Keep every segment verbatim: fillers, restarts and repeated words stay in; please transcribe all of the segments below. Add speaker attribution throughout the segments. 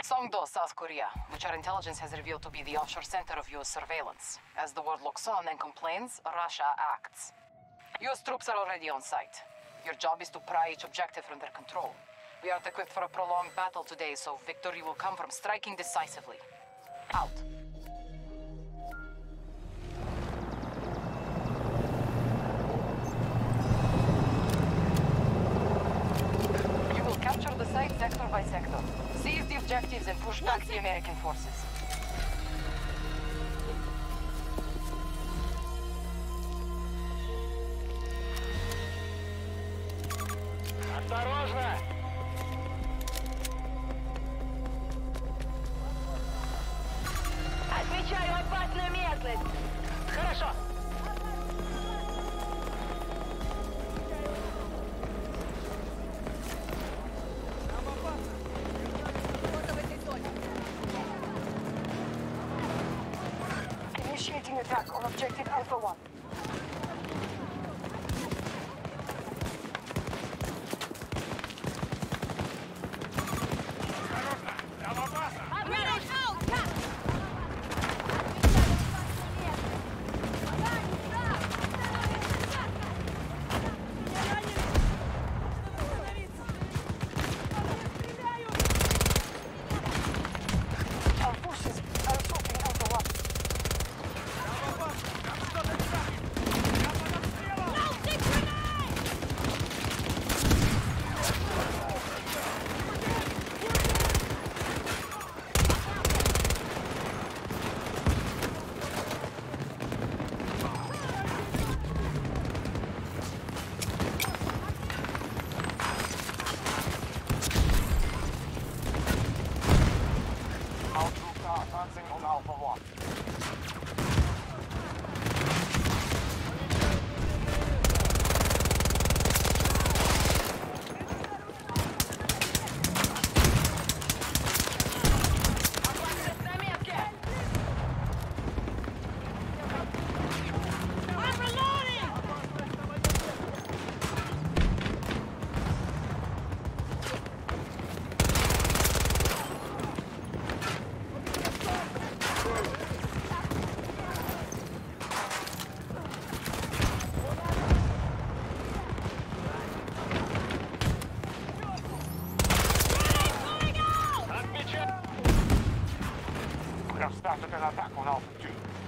Speaker 1: Songdo, South Korea, which our intelligence has revealed to be the offshore center of U S surveillance. As the world looks on and complains, Russia acts. U S troops are already on site. Your job is to pry each objective from their control. We aren't equipped for a prolonged battle today, so victory will come from striking decisively. Out. You will capture the site sector by sector. Seize the objectives and push back the American forces.
Speaker 2: Осторожно! Отмечаю опасную местность! Хорошо!
Speaker 1: Initiating attack on objective Alpha One. Advancing on Alpha One. We have started an attack on Alpha Two.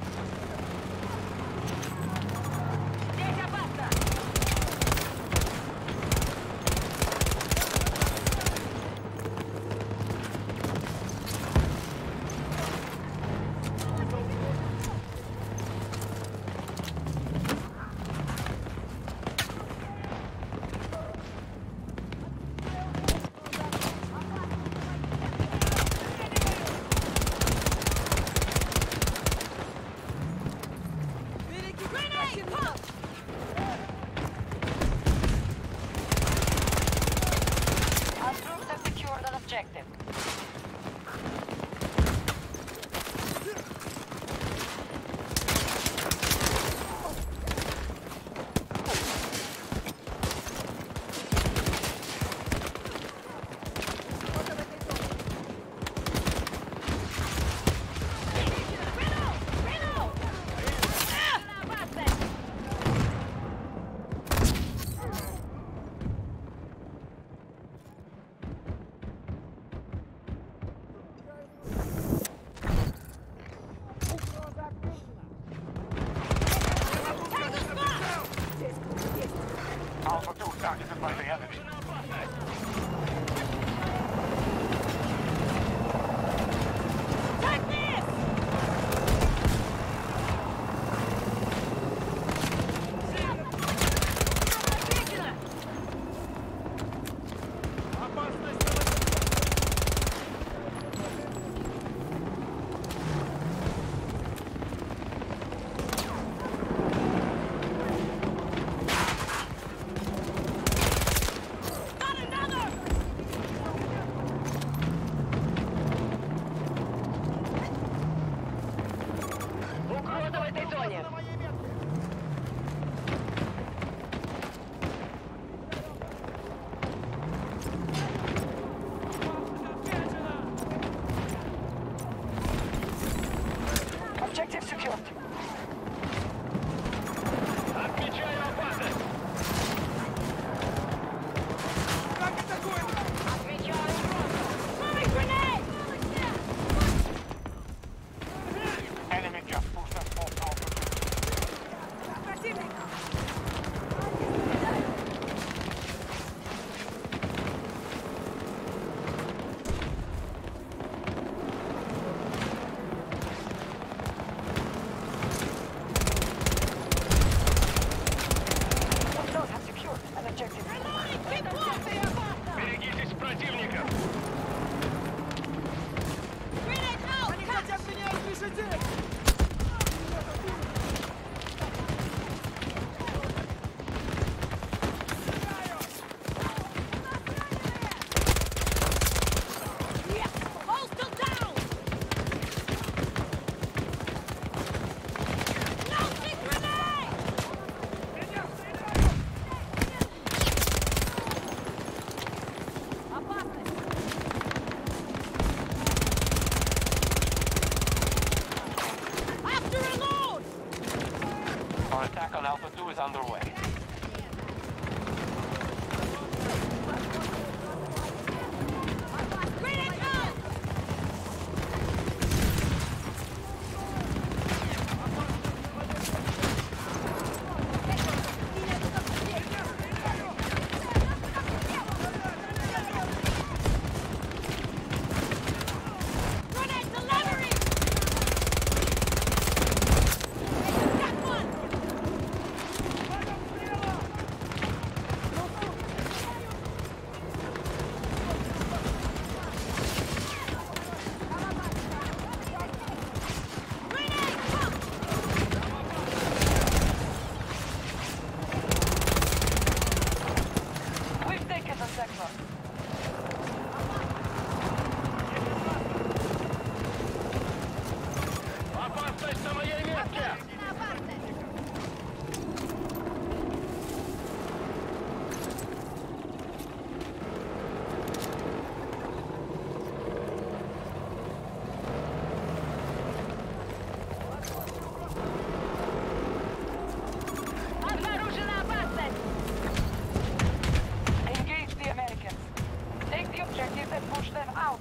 Speaker 2: Здесь опасно!
Speaker 1: Objective. Push them out.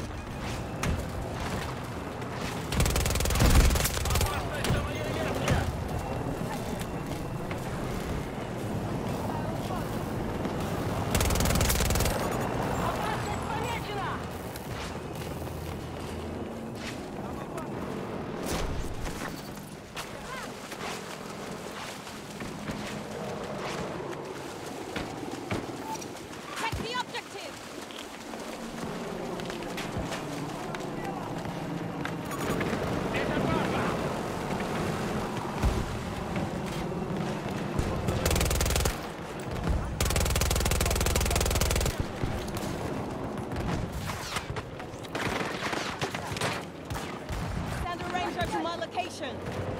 Speaker 3: Location.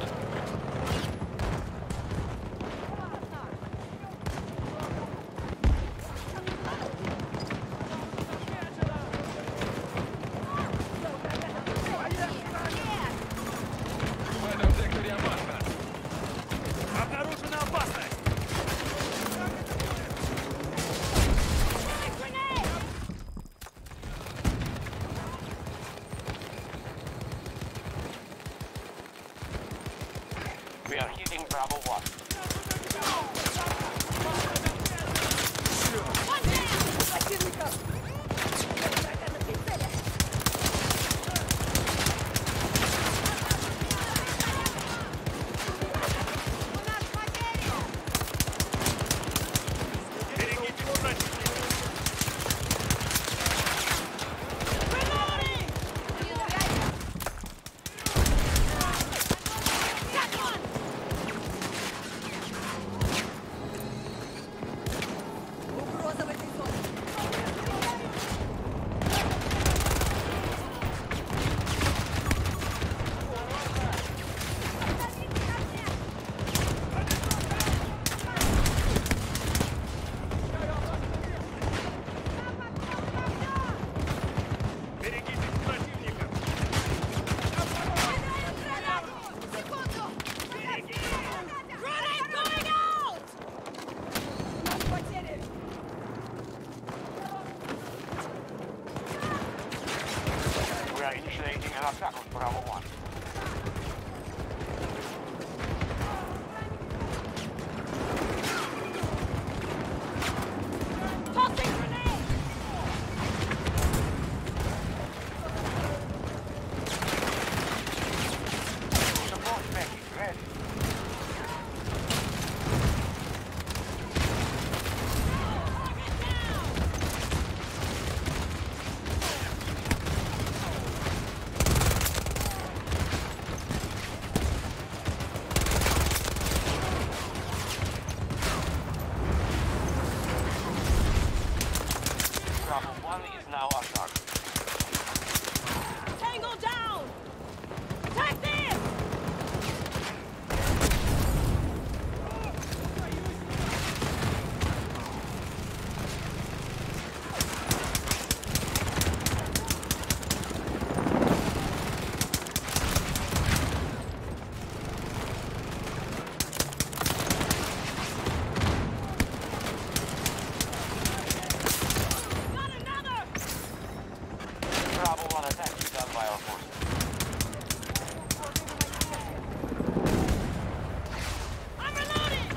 Speaker 4: В этом секторе опасно. Обнаружена опасность.
Speaker 1: We are hitting Bravo one. We are initiating an attack on Bravo one. Support package ready. Bravo one is now our target.
Speaker 3: Tango down! Attack this!
Speaker 1: Bravo one attack is done by our forces.
Speaker 3: I'm reloading!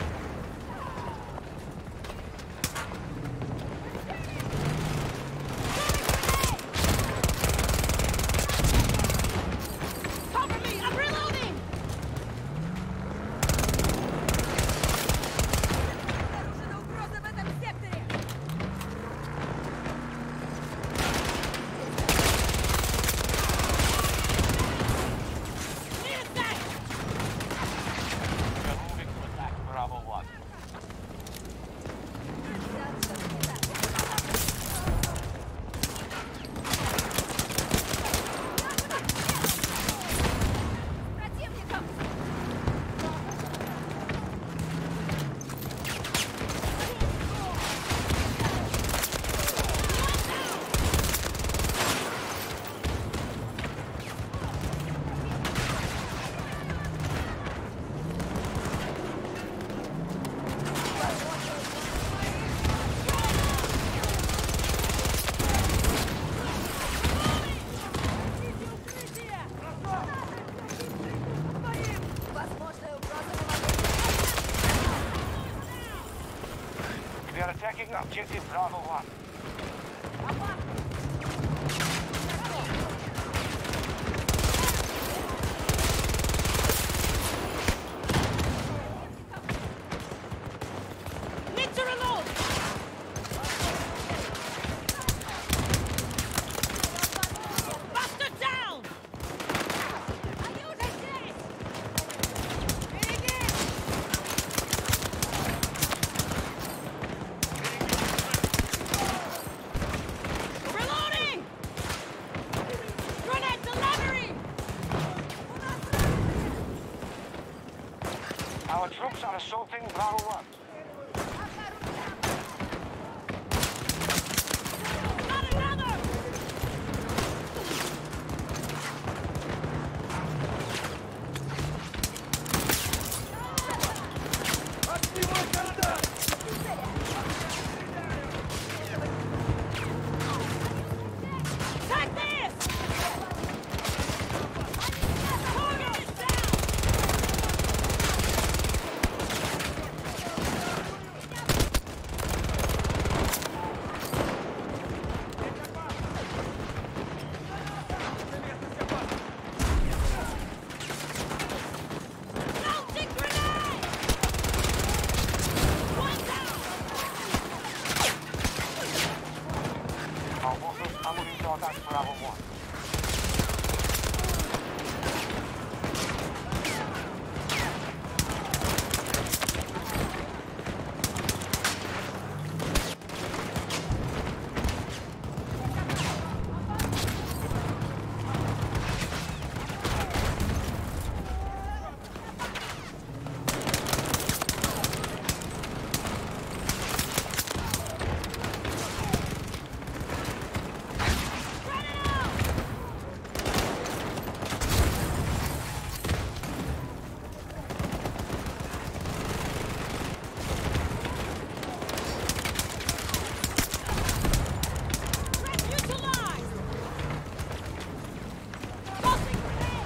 Speaker 3: Cover me! I'm reloading!
Speaker 5: Objective Bravo one.
Speaker 3: Need to reload! Bastard down! Reloading! Grenade delivery!
Speaker 5: Our troops are assaulting Bravo one.
Speaker 3: Not another! Take this! Target is down! Launching grenade! One down!
Speaker 5: Our forces are moving to attack Bravo one.
Speaker 3: Neutralized! Tossing grenade!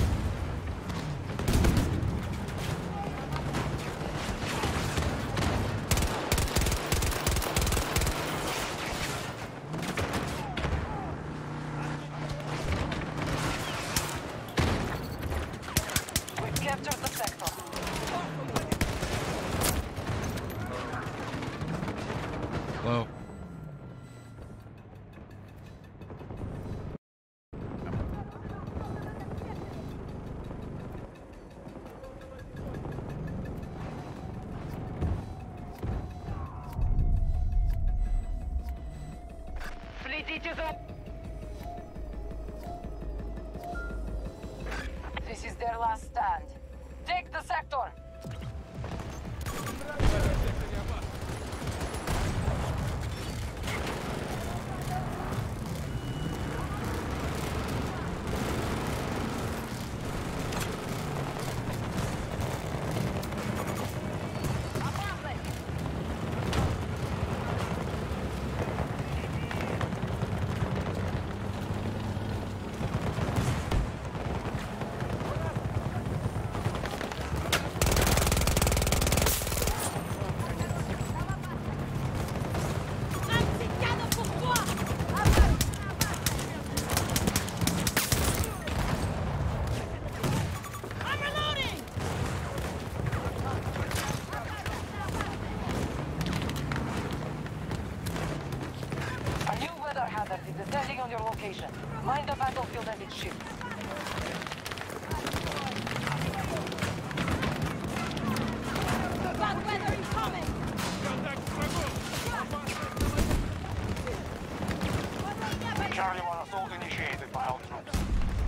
Speaker 1: We've captured the sector.
Speaker 4: Hello.
Speaker 2: Следите за...
Speaker 1: This is their last stand. Take the sector!
Speaker 3: Anti-cannon pour toi! I'm reloading!
Speaker 1: A new weather hazard is descending on your location. Mind the battlefield as it shifts.
Speaker 3: Bad weather incoming!
Speaker 5: Charlie one assault initiated by our troops.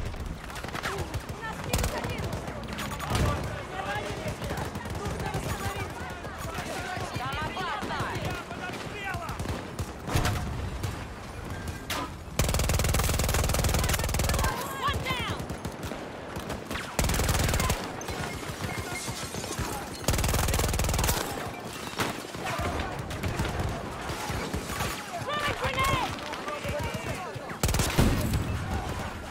Speaker 3: One down! Throwing grenade!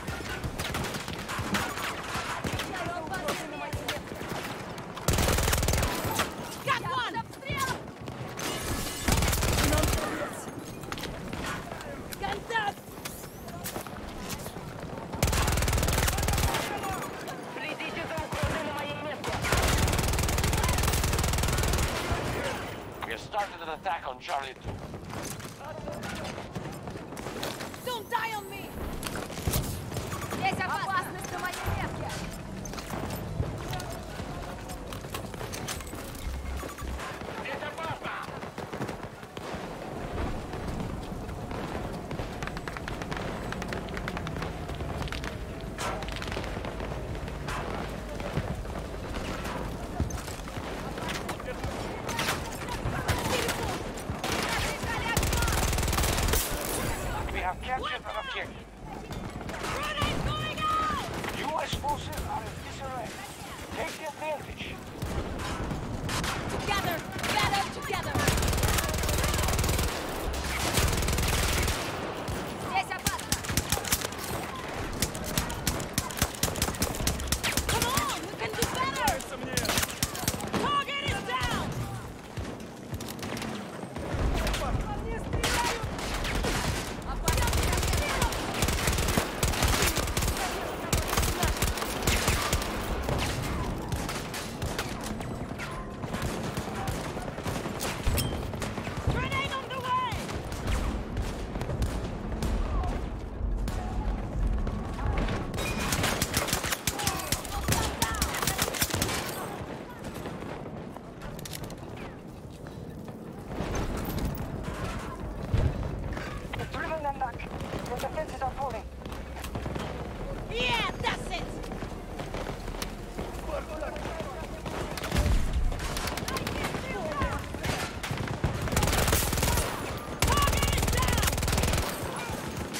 Speaker 5: on Charlie two.
Speaker 3: Don't die on me! Есть опасность на моей метке!
Speaker 2: Здесь опасно!
Speaker 5: We have captured an objective.
Speaker 3: Grenade going out!
Speaker 5: U S forces are in disarray. Take the advantage.
Speaker 3: Together! Better together! Здесь опасно! Come on! We can do better! Target is down! Grenade on the way!
Speaker 5: We've driven them back. Your defenses are falling.
Speaker 3: Yeah, that's it! Target is down!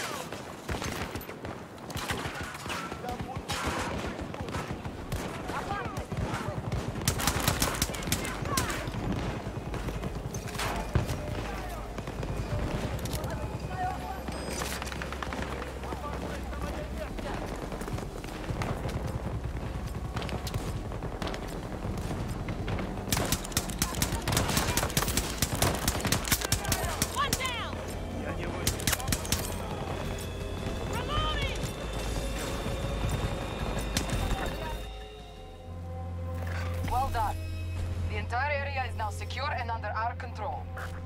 Speaker 3: One down! Reloading!
Speaker 1: Well done. The entire area is now secure and under our control.